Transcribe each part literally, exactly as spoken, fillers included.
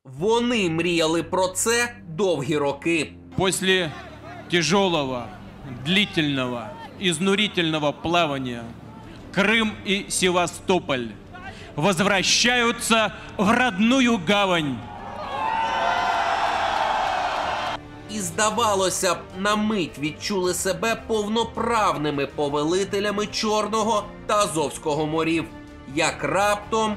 Вони мріяли про це довгі роки. После тяжелого, длительного, изнурительного плавания Крым и Севастополь возвращаются в родную гавань. І, здавалося б, на мить відчули себе повноправними повелителями Чорного та Азовського морів. Як раптом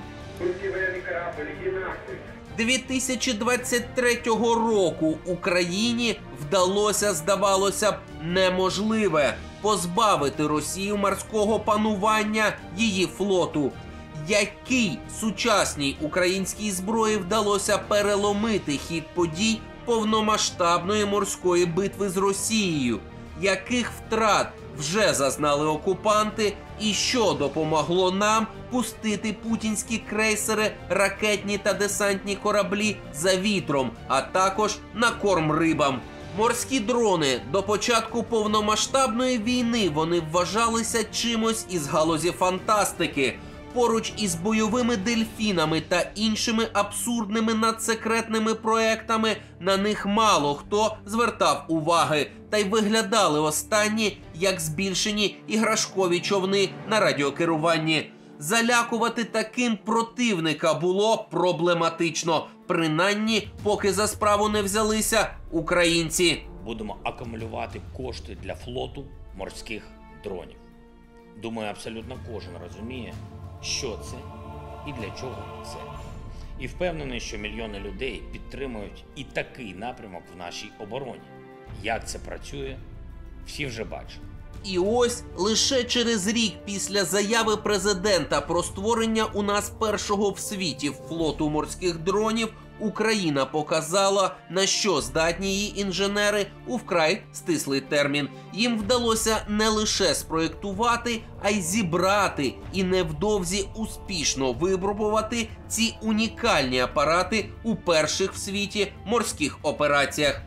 дві тисячі двадцять третього року Україні вдалося, здавалося б, неможливе – позбавити Росію морського панування її флоту. Якій сучасній українській зброї вдалося переломити хід подій повномасштабної морської битви з Росією? Яких втрат вже зазнали окупанти і що допомогло нам пустити путінські крейсери, ракетні та десантні кораблі за вітром, а також на корм рибам? Морські дрони. До початку повномасштабної війни вони вважалися чимось із галузі фантастики. Поруч із бойовими дельфінами та іншими абсурдними надсекретними проектами на них мало хто звертав уваги, та й виглядали останні як збільшені іграшкові човни на радіокеруванні. Залякувати таким противника було проблематично, принаймні поки за справу не взялися українці. Будемо акумулювати кошти для флоту морських дронів. Думаю, абсолютно кожен розуміє, що це і для чого це. І впевнений, що мільйони людей підтримують і такий напрямок в нашій обороні. Як це працює, всі вже бачать. І ось лише через рік після заяви президента про створення у нас першого в світі флоту морських дронів Україна показала, на що здатні її інженери у вкрай стислий термін. Їм вдалося не лише спроєктувати, а й зібрати і невдовзі успішно випробувати ці унікальні апарати у перших в світі морських операціях.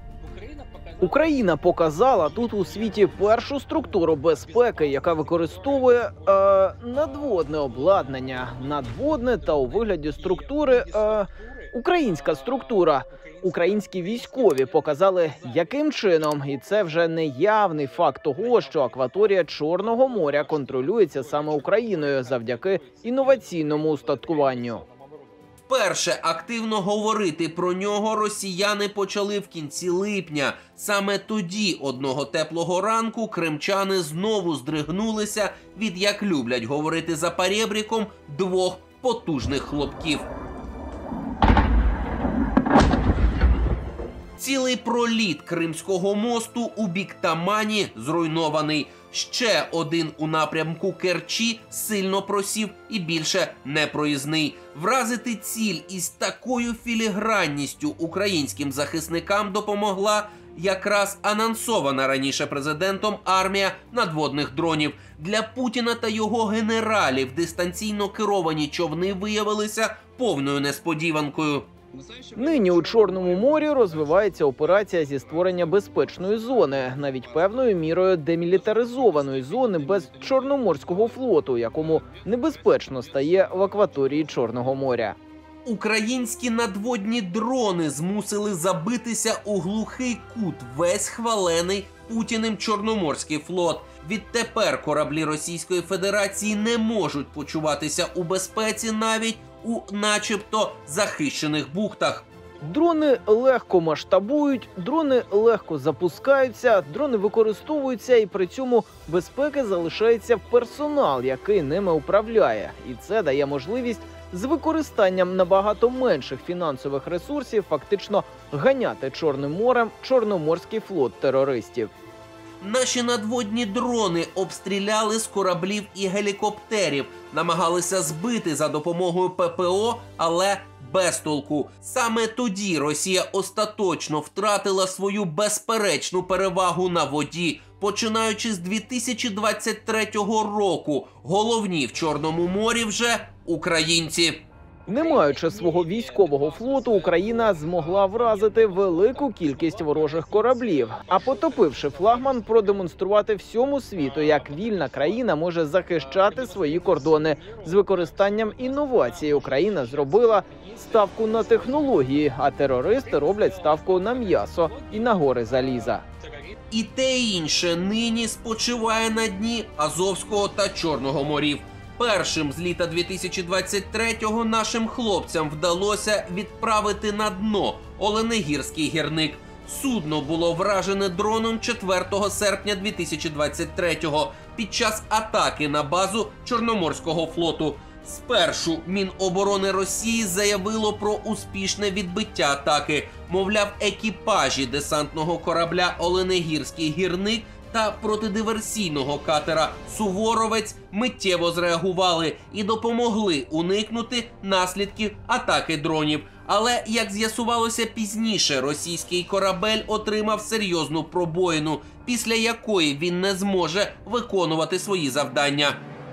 Україна показала тут у світі першу структуру безпеки, яка використовує е, надводне обладнання. Надводне та у вигляді структури е, українська структура. Українські військові показали, яким чином, і це вже не явний факт того, що акваторія Чорного моря контролюється саме Україною завдяки інноваційному устаткуванню. Вперше активно говорити про нього росіяни почали в кінці липня. Саме тоді, одного теплого ранку, кримчани знову здригнулися від, як люблять говорити за перебріком, двох потужних хлопків. Цілий проліт Кримського мосту у бік Тамані зруйнований. Ще один у напрямку Керчі сильно просів і більше не проїзний. Вразити ціль із такою філігранністю українським захисникам допомогла якраз анонсована раніше президентом армія надводних дронів. Для Путіна та його генералів дистанційно керовані човни виявилися повною несподіванкою. Нині у Чорному морі розвивається операція зі створення безпечної зони, навіть певною мірою демілітаризованої зони без Чорноморського флоту, якому небезпечно стає в акваторії Чорного моря. Українські надводні дрони змусили забитися у глухий кут весь хвалений Путіним Чорноморський флот. Відтепер кораблі Російської Федерації не можуть почуватися у безпеці навіть у начебто захищених бухтах. Дрони легко масштабують, дрони легко запускаються, дрони використовуються, і при цьому безпеки залишається персонал, який ними управляє. І це дає можливість з використанням набагато менших фінансових ресурсів фактично ганяти Чорним морем Чорноморський флот терористів. Наші надводні дрони обстріляли з кораблів і гелікоптерів, намагалися збити за допомогою ППО, але без толку. Саме тоді Росія остаточно втратила свою безперечну перевагу на воді. Починаючи з дві тисячі двадцять третього року, головні в Чорному морі вже українці. Не маючи свого військового флоту, Україна змогла вразити велику кількість ворожих кораблів, а потопивши флагман, продемонструвати всьому світу, як вільна країна може захищати свої кордони. З використанням інновацій Україна зробила ставку на технології, а терористи роблять ставку на м'ясо і на гори заліза. І те інше нині спочиває на дні Азовського та Чорного морів. Першим з літа дві тисячі двадцять третього нашим хлопцям вдалося відправити на дно Оленегірський гірник. Судно було вражене дроном четвертого серпня дві тисячі двадцять третього під час атаки на базу Чорноморського флоту. Спершу Міноборони Росії заявило про успішне відбиття атаки. Мовляв, екіпажі десантного корабля «Оленегірський гірник» та протидиверсійного катера «Суворовець» миттєво зреагували і допомогли уникнути наслідків атаки дронів. Але, як з'ясувалося пізніше, російський корабель отримав серйозну пробоїну, після якої він не зможе виконувати свої завдання.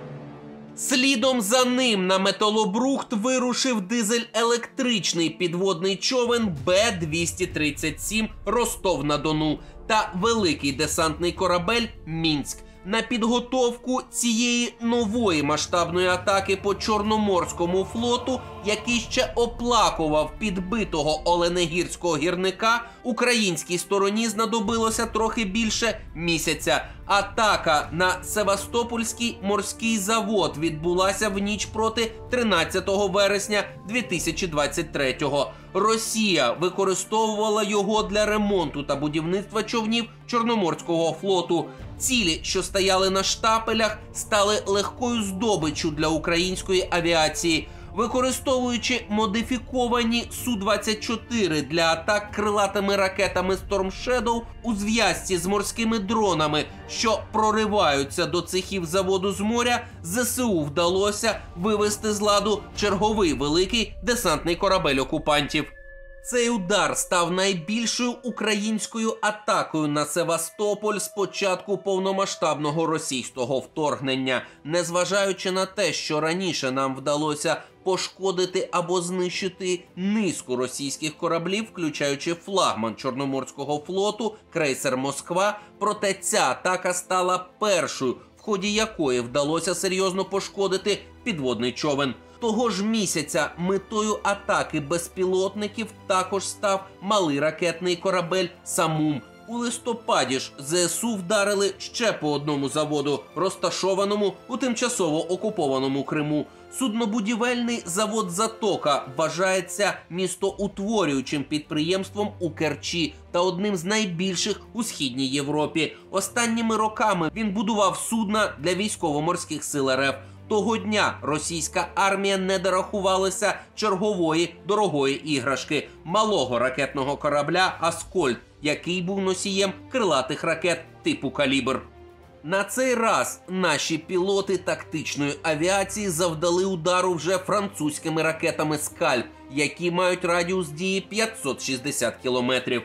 Слідом за ним на металобрухт вирушив дизель-електричний підводний човен Б двісті тридцять сім «Ростов-на-Дону» та великий десантний корабель «Мінськ». На підготовку цієї нової масштабної атаки по Чорноморському флоту, який ще оплакував підбитого Оленегірського гірника, українській стороні знадобилося трохи більше місяця. Атака на Севастопольський морський завод відбулася в ніч проти тринадцятого вересня дві тисячі двадцять третього. Росія використовувала його для ремонту та будівництва човнів Чорноморського флоту. Цілі, що стояли на штапелях, стали легкою здобиччю для української авіації. Використовуючи модифіковані Су двадцять чотири для атак крилатими ракетами Storm Shadow у зв'язці з морськими дронами, що прориваються до цехів заводу з моря, ЗСУ вдалося вивести з ладу черговий великий десантний корабель окупантів. Цей удар став найбільшою українською атакою на Севастополь з початку повномасштабного російського вторгнення. Незважаючи на те, що раніше нам вдалося пошкодити або знищити низку російських кораблів, включаючи флагман Чорноморського флоту, крейсер «Москва», проте ця атака стала першою, в ході якої вдалося серйозно пошкодити підводний човен. Того ж місяця метою атаки безпілотників також став малий ракетний корабель «Самум». У листопаді ж ЗСУ вдарили ще по одному заводу, розташованому у тимчасово окупованому Криму. Суднобудівельний завод «Затока» вважається містоутворюючим підприємством у Керчі та одним з найбільших у Східній Європі. Останніми роками він будував судна для військово-морських сил РФ. Того дня російська армія не дорахувалася чергової дорогої іграшки – малого ракетного корабля «Аскольд», який був носієм крилатих ракет типу «Калібр». На цей раз наші пілоти тактичної авіації завдали удару вже французькими ракетами «Скальп», які мають радіус дії п'ятсот шістдесят кілометрів.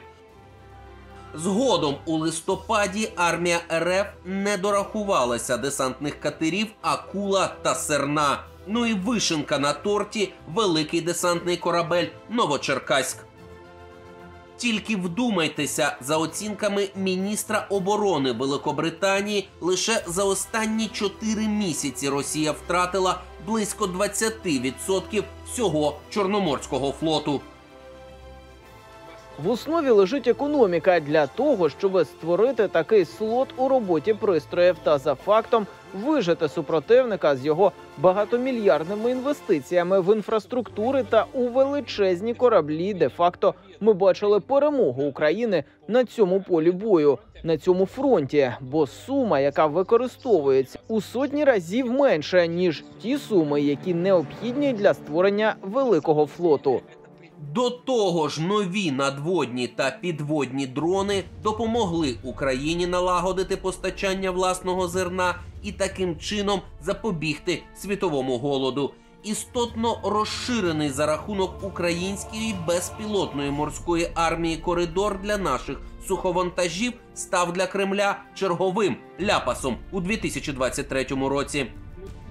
Згодом у листопаді армія РФ не дорахувалася десантних катерів «Акула» та «Серна». Ну і вишенька на торті – великий десантний корабель «Новочеркаськ». Тільки вдумайтеся, за оцінками міністра оборони Великобританії, лише за останні чотири місяці Росія втратила близько двадцять відсотків всього Чорноморського флоту. В основі лежить економіка для того, щоб створити такий слот у роботі пристроїв та за фактом вижити супротивника з його багатомільярдними інвестиціями в інфраструктури та у величезні кораблі. Де-факто ми бачили перемогу України на цьому полі бою, на цьому фронті, бо сума, яка використовується, у сотні разів менше, ніж ті суми, які необхідні для створення великого флоту. До того ж, нові надводні та підводні дрони допомогли Україні налагодити постачання власного зерна і таким чином запобігти світовому голоду. Істотно розширений за рахунок української безпілотної морської армії коридор для наших суховантажів став для Кремля черговим ляпасом у дві тисячі двадцять третьому році.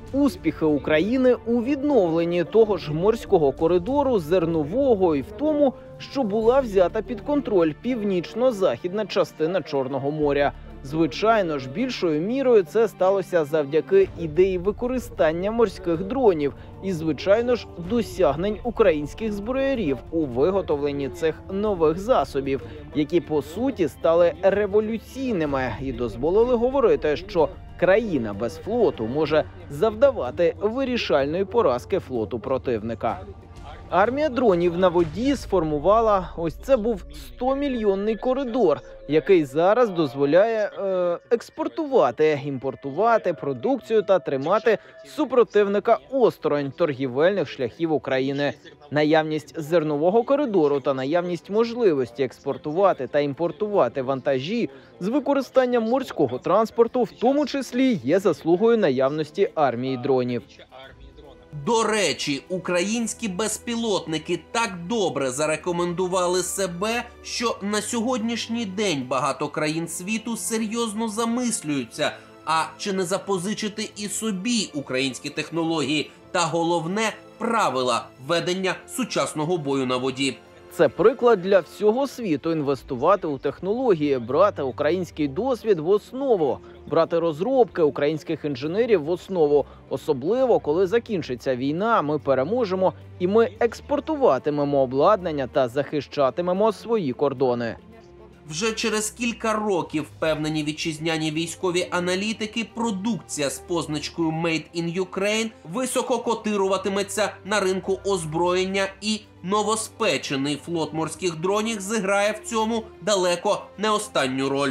Успіхи України у відновленні того ж морського коридору зернового і в тому, що була взята під контроль північно-західна частина Чорного моря. Звичайно ж, більшою мірою це сталося завдяки ідеї використання морських дронів і, звичайно ж, досягнень українських зброярів у виготовленні цих нових засобів, які, по суті, стали революційними і дозволили говорити, що країна без флоту може завдавати вирішальної поразки флоту противника. Армія дронів на воді сформувала, ось це був сто-мільйонний коридор, який зараз дозволяє е, експортувати, імпортувати продукцію та тримати супротивника осторонь торгівельних шляхів України. Наявність зернового коридору та наявність можливості експортувати та імпортувати вантажі з використанням морського транспорту, в тому числі, є заслугою наявності армії дронів. До речі, українські безпілотники так добре зарекомендували себе, що на сьогоднішній день багато країн світу серйозно замислюються, а чи не запозичити і собі українські технології та, головне, правила ведення сучасного бою на воді. Це приклад для всього світу – інвестувати у технології, брати український досвід в основу, брати розробки українських інженерів в основу. Особливо, коли закінчиться війна, ми переможемо і ми експортуватимемо обладнання та захищатимемо свої кордони. Вже через кілька років, впевнені вітчизняні військові аналітики, продукція з позначкою «Made in Ukraine» високо котируватиметься на ринку озброєння, і новоспечений флот морських дронів зіграє в цьому далеко не останню роль.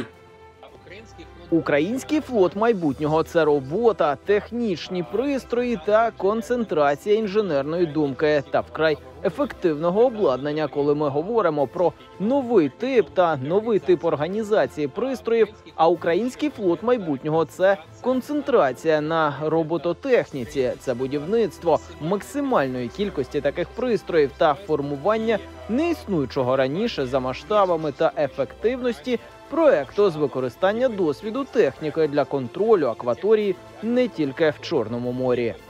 Український флот майбутнього – це робота, технічні пристрої та концентрація інженерної думки та вкрай ефективного обладнання, коли ми говоримо про новий тип та новий тип організації пристроїв, а український флот майбутнього – це концентрація на робототехніці, це будівництво максимальної кількості таких пристроїв та формування неіснуючого раніше за масштабами та ефективності проекту з використання досвіду техніки для контролю акваторії не тільки в Чорному морі.